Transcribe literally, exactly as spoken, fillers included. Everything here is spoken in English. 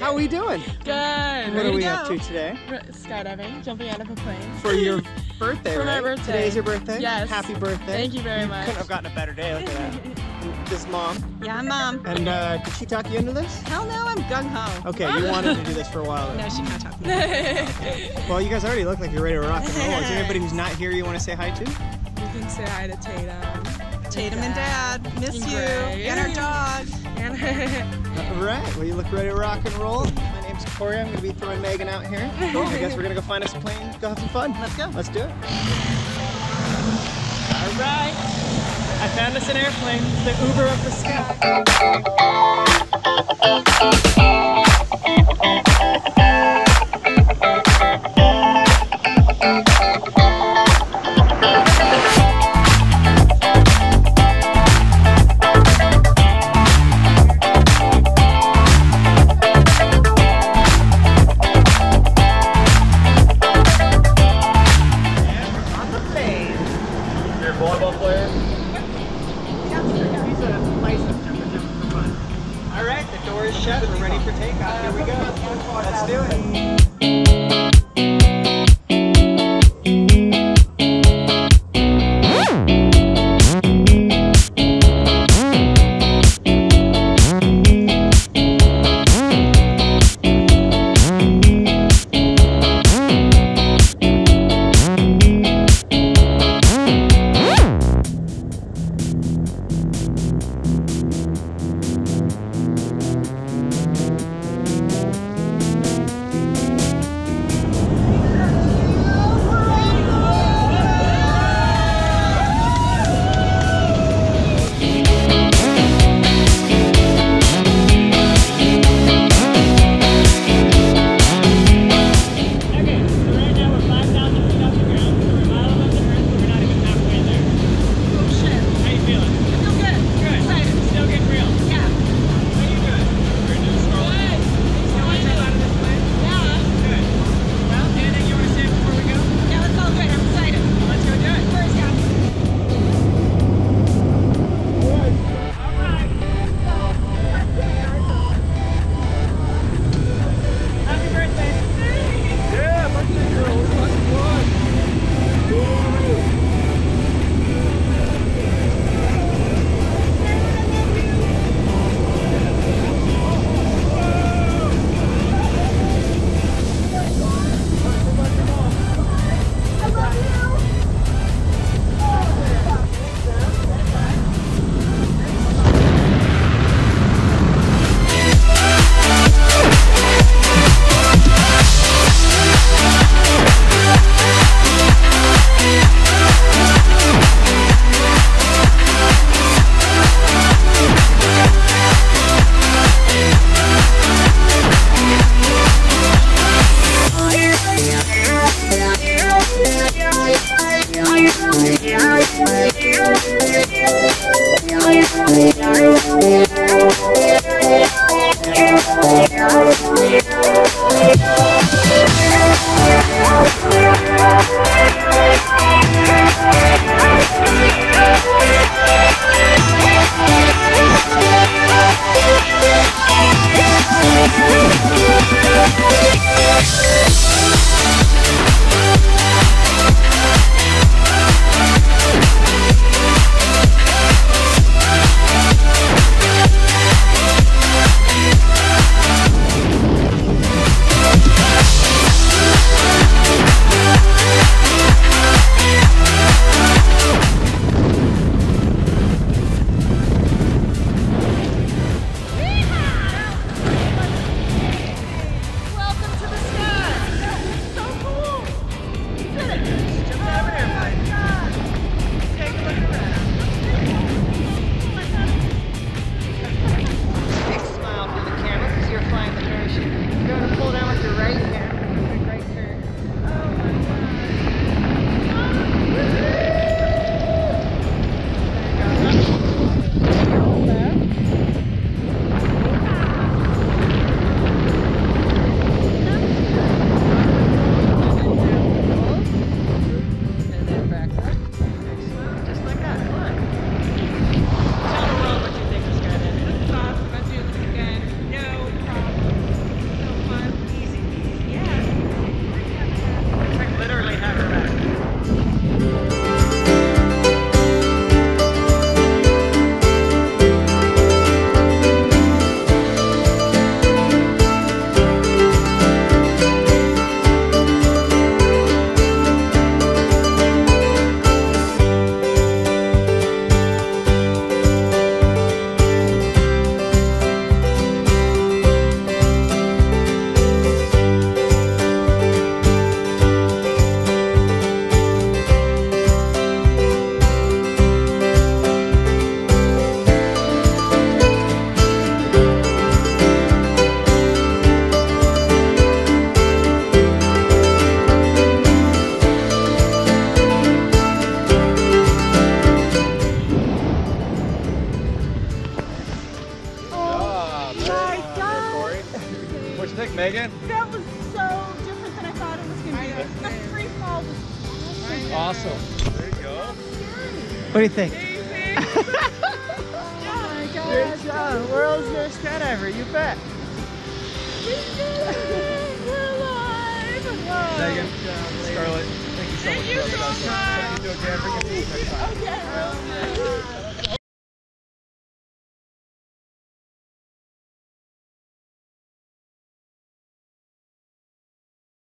How are we doing? Good. What are we up to today? Skydiving, jumping out of a plane. For your birthday, For right? my birthday. Today's your birthday? Yes. Happy birthday. Thank you very you much. Couldn't have gotten a better day. Look at that. This mom. Yeah, Mom. And uh, did she talk you into this? Hell no, I'm gung-ho. Okay, you wanted to do this for a while. No, she can't talk me. Well, you guys already look like you're ready to rock and roll. Is there anybody who's not here you want to say hi to? You can say hi to Tatum. Tatum and Dad, miss And you. Greg. And our dog. All right, well, you look ready to rock and roll. My name's Corey. I'm going to be throwing Megan out here. Cool. I guess we're going to go find us a plane, go have some fun. Let's go. Let's do it. All right. I found us an airplane, the Uber of the sky. Volleyball player? He's a licensed jumper, jumping for fun. All right, the door is shut. We're ready for takeoff. Here we go. Let's do it. think, Megan? That was so different than I thought it was going to be. The free fall was Awesome. There you go. What do you think? Amazing. oh my God. Great job. World's newest skydiver, you bet. We're alive. Megan, Scarlett, thank you so Thank much you for so having us. much. Thank you again. Bring us next time. Okay.